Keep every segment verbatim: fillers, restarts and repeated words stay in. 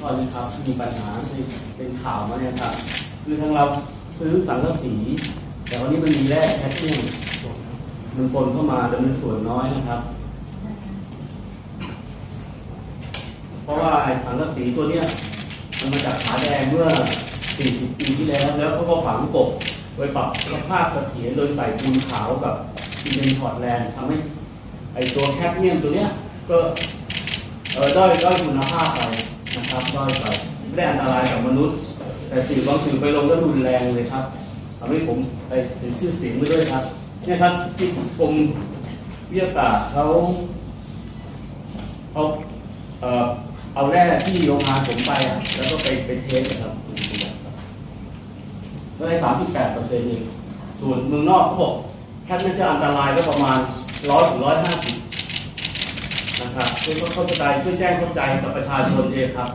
ท่อนนะครับมีปัญหาเป็นข่าวมาเนี่ยครับคือทางเราซื้อสังกะสีแต่วันนี้มันมีแร่แคดเมียมมันปนเข้ามาแต่มันส่วนน้อยนะครับเพราะว่าไอ้สังกะสีตัวเนี้ยมันมาจากผาแดงเมื่อสี่สิบปีที่แล้วแล้วเขาก็ฝังกบโดยปรับสภาพเสถียรโดยใส่ปูนขาวกับซีเมนต์พอร์ตแลนด์ทำให้ไอ้ตัวแคดเมียมตัวเนี้ยก็เออด้อยด้อยคุณภาพไปนะครับด้อยไปไม่ได้อันตรายกับมนุษย์แต่สื่อบางสื่อไปลงก็รุนแรงเลยครับทำให้ผมไอ้เสียชื่อเสียงไปด้วยครับเนี่ยครับที่กรมวิทยาศาสตร์เขาเขาเอ่อเอาแร่ที่โรงงานผมไปแล้วก็ไปไปเทสนะครับก็ได้สามสิบแปดเปอร์เซ็นต์เองส่วนเมืองนอกเขาบอกแคดเมียมจะอันตรายก็ประมาณร้อยถึงร้อยห้าสิบนะครับช่วยเข้าใจช่วยแจ้งเข้าใจกับประชาชนเองครับ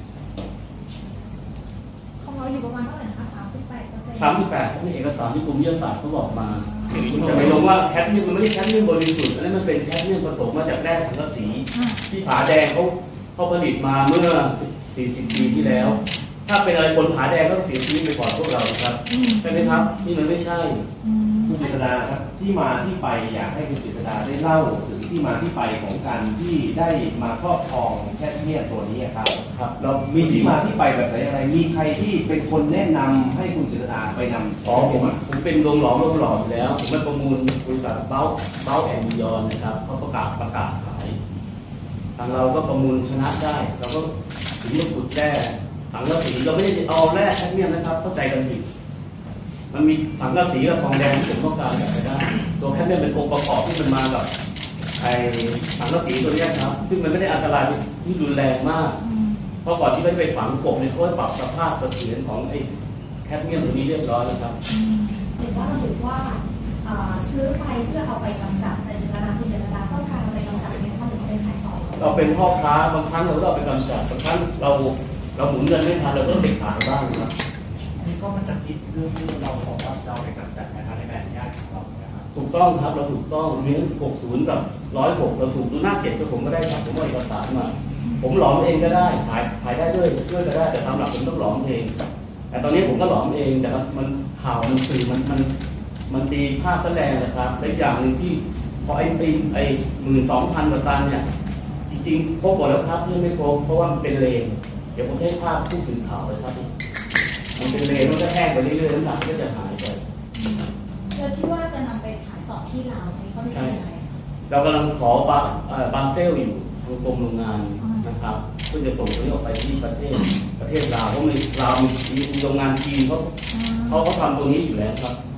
ของเราอยู่ประมาณเท่าไหร่คะสามสิบแปดเปอร์เซ็นต์สามสิบแปดในเอกสารที่กรมวิทยาศาสตร์เขาบอกมาแต่ไม่รู้ว่าแคดเมียมมันไม่ใช่แคดเมียมบริสุทธิ์อันนั้นมันเป็นแคดเมียมผสมมาจากแร่สังกะสีที่ผาแดงเขาเขาผลิตมาเมื่อสี่สิบปีที่แล้วถ้าเป็นอะไรคนผาแดงก็เสียชีวิตไปก่อนพวกเราครับใช่ไหมครับนี่มันไม่ใช่คุณจิตรดาครับที่มาที่ไปอยากให้คุณจิตรดาได้เล่าถึงที่มาที่ไปของการที่ได้มาครอบครองแคดเมียมตัวนี้ครับครับเรามีที่มาที่ไปแบบไหนอะไรมีใครที่เป็นคนแนะนำให้คุณจิตรดาไปนำอ๋อผมผมเป็นโรงหลอมโรงหล่ออยู่แล้วผมไปประมูลบริษัทเบ้าเบ้าแอนด์ยอนนะครับเขาประกาศประกาศขายทางเราก็ประมูลชนะได้เราก็ถึงมาขุดแร่สังกะสีเราไม่ได้เอาแร่แคดเมียมนะครับเข้าใจกันผิดมันมีสังกะสีกับทองแดงที่ผมต้องการแบบไปได้ตัวแคดเมียมเป็นองค์ประกอบที่มันมากับไอ้สังกะสีตัวนี้ครับซึ่งมันไม่ได้อันตรายที่รุนแรงมากเพราะก่อนที่เขาจะไปฝังกบในเขาปรับสภาพเสถียรของไอ้แคดเมียมตัวนี้เรียบร้อยแล้วครับเห็นว่าเราถือว่าซื้อไปเพื่อเอาไปกำจัดแต่จิตนาคุณจิตนาต้องการเอาไปกำจัดในข้อถึงเอาไปขายต่อเราเป็นพ่อค้าบางครั้งเราก็เอาไปกำจัดบางครั้งเราเราหมุนเงินไม่ทันเราก็ไปขายบ้างนะนี่ก็มันจะคิดเรื่องที่เราบอกว่าเราไปกำจัดนะคะในแบบญาติของเรานะครับถูกต้องครับเราถูกต้องมีหกสิบกับร้อยหกเราถูกดูหน้าเจ็ดก็ผมก็ได้ครับผมเอาเอกสารมาผมหลอมเองก็ได้ขายขายได้ด้วยด้วยก็ได้แต่ตามหลักผมต้องหลอมเองแต่ตอนนี้ผมก็หลอมเองแต่ครับมันข่าวมันสื่อมันมันมันตีภาพแสดงนะครับและอย่างหนึ่งที่พอไอ้ปีไอ้หมื่นสองพันกว่าตันเนี่ยจริงๆครบหมดแล้วครับยังไม่ครบเพราะว่ามันเป็นเลนเดี๋ยวผมให้ภาพผู้สื่อข่าวเลยครับมันเป็นเลนมันก็แห้งไปเรื่อยๆน้ำหนักก็จะหายไปเราคิดว่าจะนำไปขายต่อที่ลาวไหมเขาไม่ใช่ไหมเรากำลังขอบาบาเซลอยู่ทางกรมโรงงานนะครับเพื่อจะส่งตัวนี้ออกไปที่ประเทศประเทศลาวเพราะมีลาวมีโรงงานจีนเขาเขาเขาทำตรงนี้อยู่แล้วครับ